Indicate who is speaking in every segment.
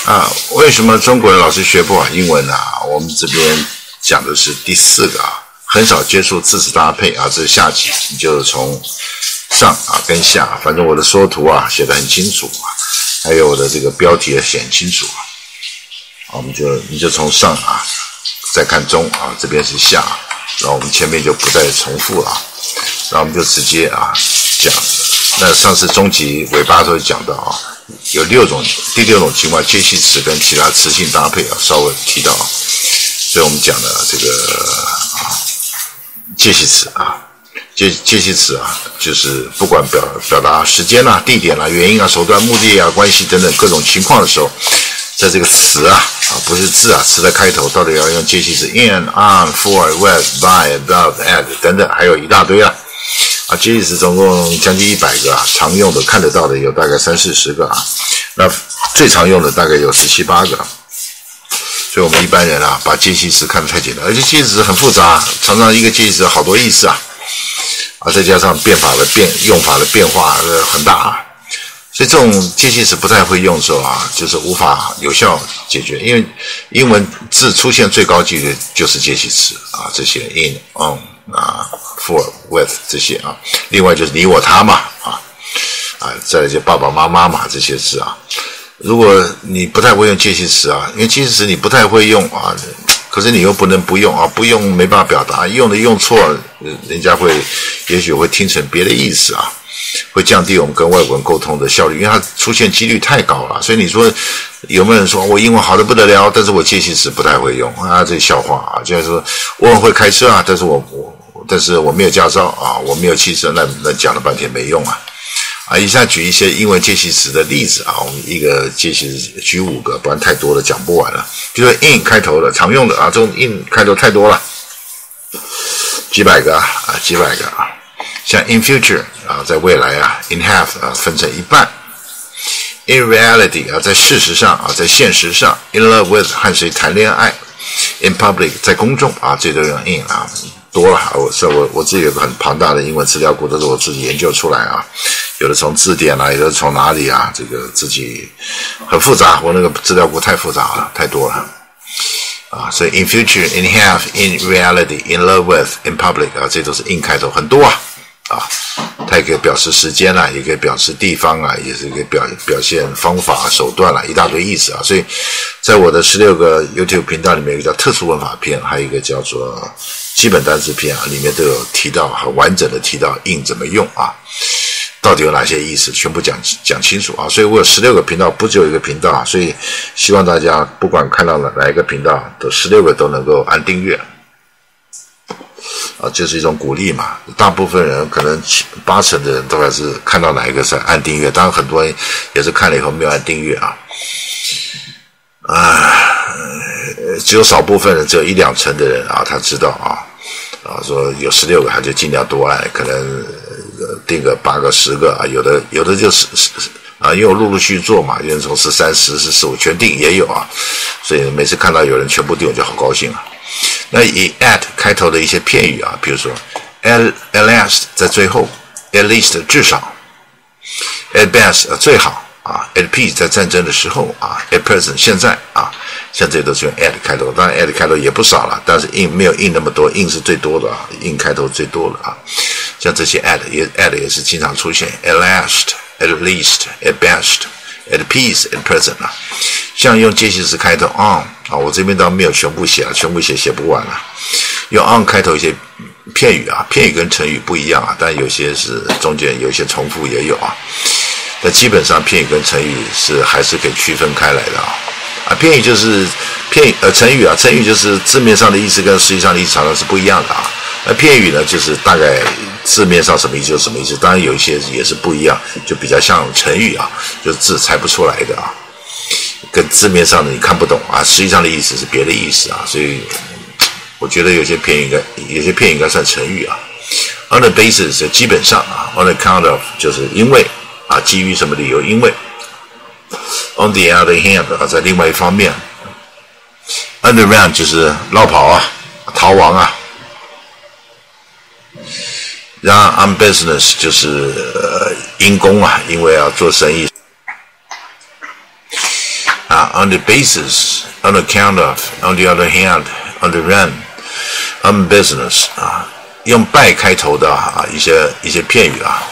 Speaker 1: 为什么中国人老是学不好英文啊？我们这边讲的是第4个啊，很少接触字词搭配啊，这是下集，你就从上啊跟下，反正我的缩图啊写得很清楚啊，还有我的这个标题也写很清楚啊，你就从上啊再看中啊，这边是下，然后我们前面就不再重复了，然后我们就直接啊讲。那上次中集尾巴都讲到啊，有第6种情况，介系词跟其他词性搭配啊，稍微提到，所以我们讲的这个介系词啊，介系词啊，就是不管表达时间啊、地点啊、原因啊、手段、目的啊、关系等等各种情况的时候，在这个词啊不是字啊，词的开头到底要用介系词 in、on、for、with、by、above、at 等等，还有一大堆啊。介系词总共将近100个啊，常用的看得到的有大概30-40个啊，那最常用的大概有17-18个，所以我们一般人啊把介系词看得太简单，而且介系词很复杂，常常一个介系词好多意思啊，再加上用法的变化很大啊，所以这种介系词不太会用的时候啊，就是无法有效解决，因为英文字出现最高几率就是介系词啊，这些 in、on for、with 这些啊，另外就是你我他嘛再来就爸爸妈妈嘛这些字啊，如果你不太会用介系词啊，因为介系词你不太会用啊，可是你又不能不用啊，不用没办法表达，用错，人家也许会听成别的意思啊，会降低我们跟外国人沟通的效率，因为它出现几率太高了。所以你说有没有人说我英文好的不得了，但是我介系词不太会用啊？这笑话啊！就是说我很会开车啊，但是我没有驾照啊，我没有汽车，那讲了半天没用啊！以下举一些英文介系词的例子啊，我们一个介系词举5个，不然太多了讲不完了。比如说 in 开头的常用的啊，这种 in 开头太多了，几百个啊。像 in future 啊，在未来啊 in half 啊，分成一半 in reality 啊，在事实上啊，在现实上 in love with 和谁谈恋爱 in public 在公众啊，这都用 in 啊，多了我自己有个很庞大的英文资料库，都是我自己研究出来啊，有的从字典啊，有的从哪里啊，这个自己很复杂，我那个资料库太复杂了，太多了啊，所以 in future in half in reality in love with in public 啊，这都是 in 开头，很多啊，它也可以表示时间啦，也可以表示地方啊，也是可以表现方法手段啦，一大堆意思啊。所以在我的16个 YouTube 频道里面，有一个叫特殊文法篇，还有一个叫做基本单词篇啊，里面都有提到，很完整的提到 in 怎么用啊，到底有哪些意思，全部讲清楚啊。所以我有16个频道，不只有一个频道啊，所以希望大家不管看到哪一个频道，都16个都能够按订阅。就是一种鼓励嘛，大部分人可能80%的人都还是看到哪一个是按订阅，当然很多人也是看了以后没有按订阅只有少部分人，只有1-2成的人啊，他知道说有16个他就尽量多按，可能订个8个10个啊，有的就是因为我陆续做嘛，有人从13、14、15全订也有啊，所以每次看到有人全部订我就好高兴啊。那以 at 开头的一些片语啊，比如说 at last 在最后 ，at least 至少 ，at best 最好啊 ，at peace 在战争的时候啊 ，at present 现在啊，像这都是用 at 开头，当然 at 开头也不少了，但是 in 没有 in 那么多 ，in 是最多的啊 ，in 开头最多的啊，像这些 at 也是经常出现 at last、at least、at best。at peace at present 像用介系词开头 on 我这边倒没有全部写了，全部写不完了。用 on 开头一些片语啊，片语跟成语不一样啊，但有些是中间有一些重复也有啊。但基本上片语跟成语还是可以区分开来的片语就是成语成语就是字面上的意思跟实际上的意思常常是不一样的那片语呢，就是大概字面上什么意思就什么意思，当然有一些也是不一样，就比较像成语就是字猜不出来的跟字面上的你看不懂实际上的意思是别的意思所以我觉得有些片语应该算成语on the basis 基本上on account of 就是因为基于什么理由，因为 on the other hand 在另外一方面 underrun 就是绕跑逃亡然后 on business 就是因公因为要做生意 on the basis, on account of, on the other hand, on the run, on business 啊，用 by 开头的啊一些片语啊，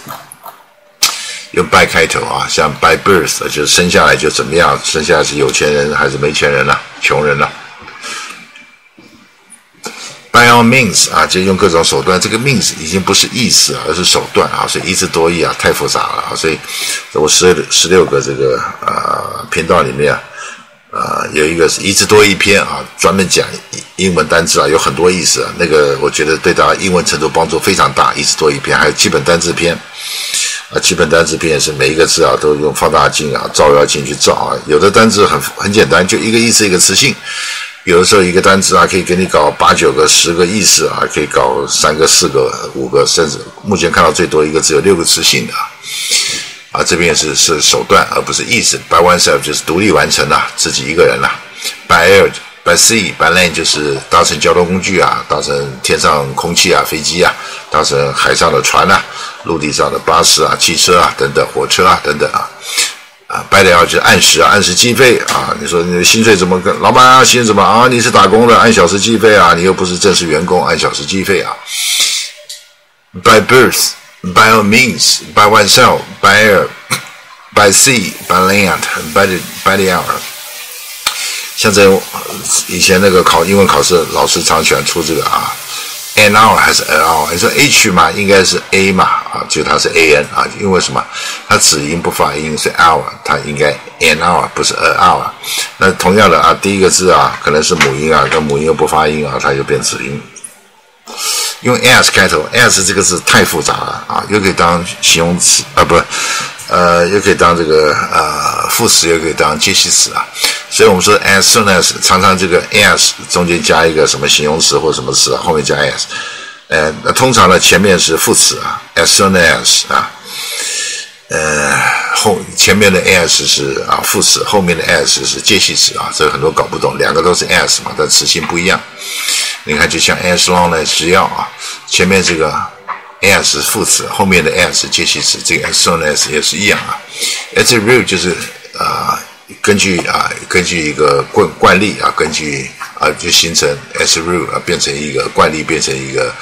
Speaker 1: 用 by 开头啊，像 by birth 就是生下来就怎么样，生下来是有钱人还是没钱人啊，穷人啊。By all means 啊，就用各种手段，这个 means 已经不是意思啊，而是手段啊，所以一字多义啊，太复杂了啊，所以我16个这个频道里面有一个是一字多义篇啊，专门讲英文单字啊，有很多意思啊，那个我觉得对大家英文程度帮助非常大，一字多义篇，还有基本单字篇啊，基本单字篇是每一个字啊都用放大镜啊、照妖镜去照啊，有的单字很简单，就一个意思一个词性。有的时候一个单词啊，可以给你搞8、9个、10个意思啊，可以搞3个、4个、5个，甚至目前看到最多一个只有6个词性的啊。这边也是手段，而不是意思。By oneself 就是独立完成啊，自己一个人啊。By air, by sea, by land 就是搭乘交通工具啊，搭乘天上空气啊、飞机啊，搭乘海上的船啊、陆地上的巴士啊、汽车啊等等、火车啊等等啊。by the hour 就是按时啊，按时计费啊。你说你的薪水怎么跟老板啊？薪水怎么啊？你是打工的，按小时计费啊，你又不是正式员工，按小时计费啊。By birth, by all means, by oneself, by air, by sea, by land, by the hour。像在以前那个考英文考试，老师常喜欢出这个啊。an hour 还是 an hour？ 你说 H 嘛，应该是 A 嘛啊，就它是 an 啊，因为什么？它子音不发音是 hour， 它应该 an hour 不是 an hour。那同样的啊，第一个字啊可能是母音啊，跟母音又不发音啊，它就变子音。用 as 开头 ，as 这个字太复杂了啊，又可以当形容词啊，不，又可以当这个副词，又可以当介系词啊。所以我们说 as soon as 常常这个 as 中间加一个什么形容词或什么词啊，后面加 as，那通常呢前面是副词啊 ，as soon as 啊，前面的 as 是副词，后面的 as 是介系词啊，这很多搞不懂，两个都是 as 嘛，但词性不一样。你看就像 as long as 只要啊，前面这个 as 是副词，后面的 as 是介系词，这个 as soon as 也是一样啊。as a rule 就是根据一个惯例啊，根据就形成 as a rule 变成一个惯例，变成一个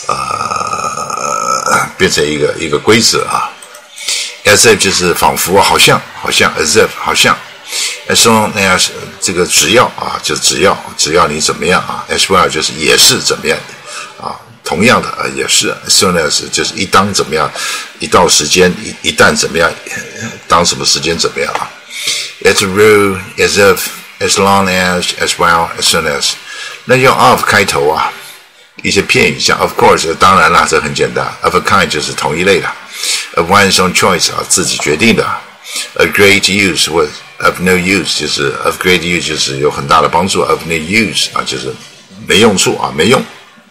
Speaker 1: 规则啊。as if 就是仿佛好像 as if 好像 as long as 这个只要啊，就是只要你怎么样啊 as well 就是也是怎么样啊，同样的也是 as soon as 就是一当怎么样，一到时间一旦怎么样，当什么时间怎么样啊。As a rule, as if, as long as, as well, as soon as。 那用 of 开头啊，一些片语像 of course 当然啦，这很简单。 of a kind 就是同一类的。 of one's own choice 啊，自己决定的。 of great use with of no use 就是 of great use 就是有很大的帮助。 of no use 啊就是没用处啊，没用。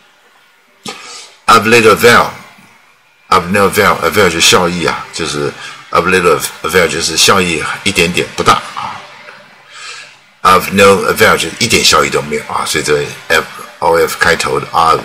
Speaker 1: of little avail, of no avail, avail 就是效益啊，就是 of little avail 就是效益一点点不大啊。 of no avail 就是一点效益都没有啊，所以这 of 开头的 of，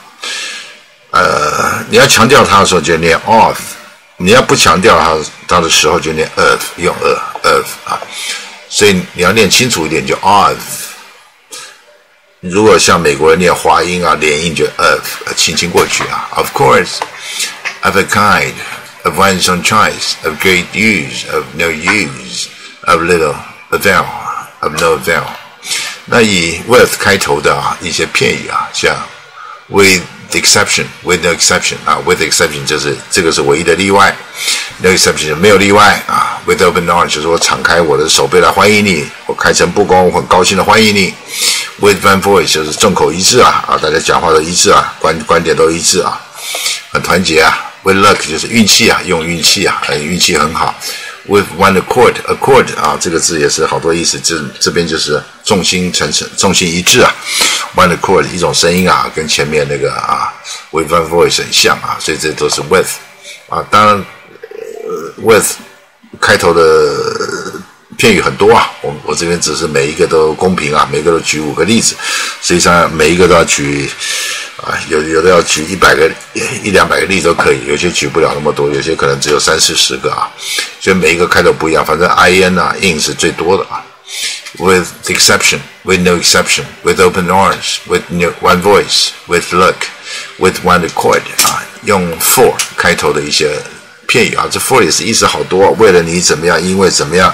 Speaker 1: 你要强调它的时候就念 of， 你要不强调它的时候就念 of， 用 of 啊，所以你要念清楚一点就 of。如果像美国人念滑音啊，连音就 of， 轻轻过去啊。 Of course, of a kind, of one's own choice, of great use, of no use, of little avail, of no avail。 那以 with 开头的一些片语啊，像 with the exception, with no exception 啊 ，with the exception 就是这个是唯一的例外 ，no exception 没有例外啊。with open arms 就是我敞开我的手背来欢迎你，我开诚布公，我很高兴的欢迎你。with one voice 就是众口一致啊，大家讲话都一致啊，观点都一致啊，很团结啊。with luck 就是运气啊，用运气啊，运气很好。with one accord 啊，这个字也是好多意思，这边就是众心一致啊。one accord 一种声音啊，跟前面那个with one voice 很像啊，所以这都是 with 啊。当然with 开头的片语很多啊，我这边只是每一个都公平啊，每一个都举5个例子，实际上每一个都要举有的要举100个100-200个例都可以，有些举不了那么多，有些可能只有30-40个啊，所以每一个开头不一样，反正 in 啊 in 是最多的啊。 with the exception, with no exception, with open arms, with one voice, with luck, with one accord 啊，用 for 开头的一些片语啊，这 for 也是意思好多，为了你怎么样，因为怎么样，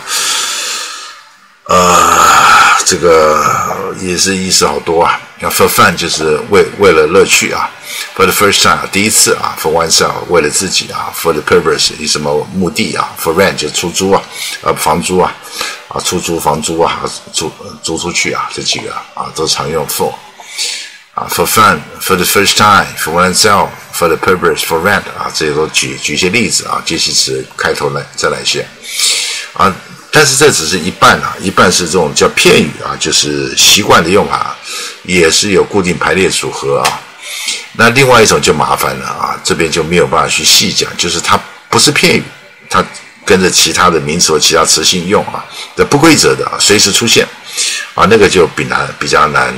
Speaker 1: 这个也是意思好多啊。For fun 就是为了乐趣啊。For the first time 第一次啊。For oneself 为了自己啊。For the purpose 以什么目的啊。For rent 就出租啊，房租啊，出租房租啊，租出去啊，这几个啊都常用 for 啊。For fun, for the first time, for oneself, for the purpose, for rent 啊，这些都举一些例子啊，介系词开头再来一些啊。但是这只是一半啊，一半是这种叫片语啊，就是习惯的用法，也是有固定排列组合啊。那另外一种就麻烦了啊，这边就没有办法去细讲，就是它不是片语，它跟着其他的名词或其他词性用啊，这不规则的啊，随时出现啊，那个就比较难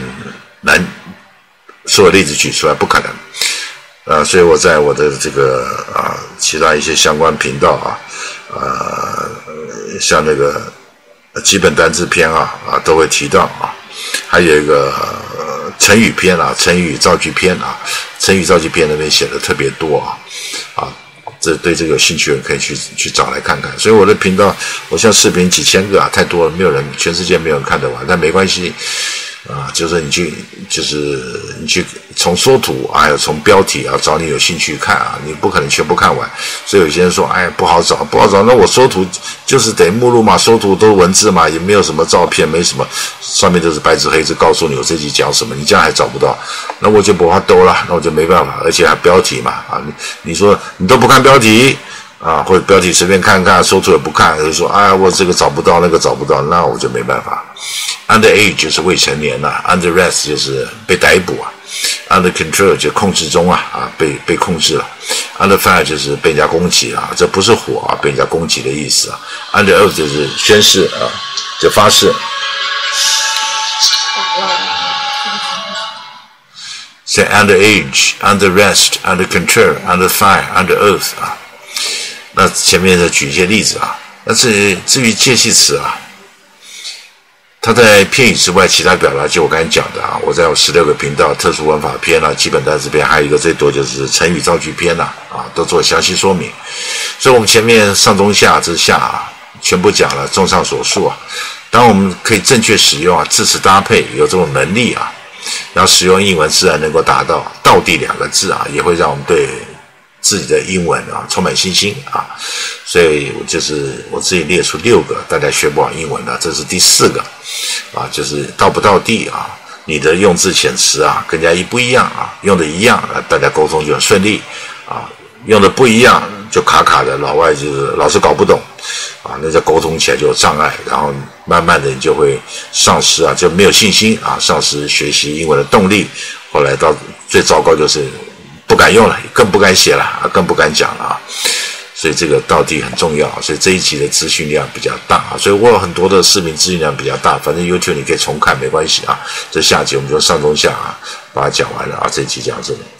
Speaker 1: 所有例子举出来不可能。所以我在我的这个其他一些相关频道啊，像那个基本单字篇啊都会提到啊，还有一个成语篇啊，成语造句篇啊，成语造句篇那边写的特别多啊，这对这个有兴趣的人可以去找来看看。所以我的频道，我像视频几千个啊，太多了，没有人，全世界没有人看得完，但没关系。就是你去从缩图还有从标题啊找你有兴趣看啊，你不可能全部看完。所以有些人说，哎，不好找，那我缩图就是得目录嘛，缩图都是文字嘛，也没有什么照片，没什么，上面都是白纸黑字告诉你我这集讲什么，你这样还找不到，那我就不怕兜了，那我就没办法，而且还标题嘛啊，你说你都不看标题。或者标题随便看看，缩图也不看，就说我这个找不到，那个找不到，那我就没办法。Underage 就是未成年了，under arrest 就是被逮捕啊 ，under control 就控制中被控制了 ，under fire 就是被人家攻击啊，这不是火被人家攻击的意思啊 ，under oath 就是宣誓就发誓。Say underage, under arrest, under control, under fire, under oath 那前面的举一些例子那至于介系词它在片语之外其他表达就我刚才讲的我在我16个频道特殊文法篇基本单词篇，还有一个最多就是成语造句篇都做详细说明。所以我们前面上中下之下全部讲了，综上所述当我们可以正确使用字词搭配，有这种能力然后使用英文自然能够达到道地2个字也会让我们对自己的英文充满信心所以就是我自己列出6个大家学不好英文这是第4个就是道不道地你的用字遣词跟人家一不一样用的一样大家沟通就很顺利用的不一样就卡卡的，老外就是老是搞不懂那在沟通起来就有障碍，然后慢慢的你就会丧失就没有信心丧失学习英文的动力，后来到最糟糕就是不敢用了，更不敢写了更不敢讲了所以这个到底很重要，所以这一集的资讯量比较大所以我有很多的视频资讯量比较大，反正 YouTube 你可以重看没关系这下集我们就上中下把它讲完了这一集讲这里。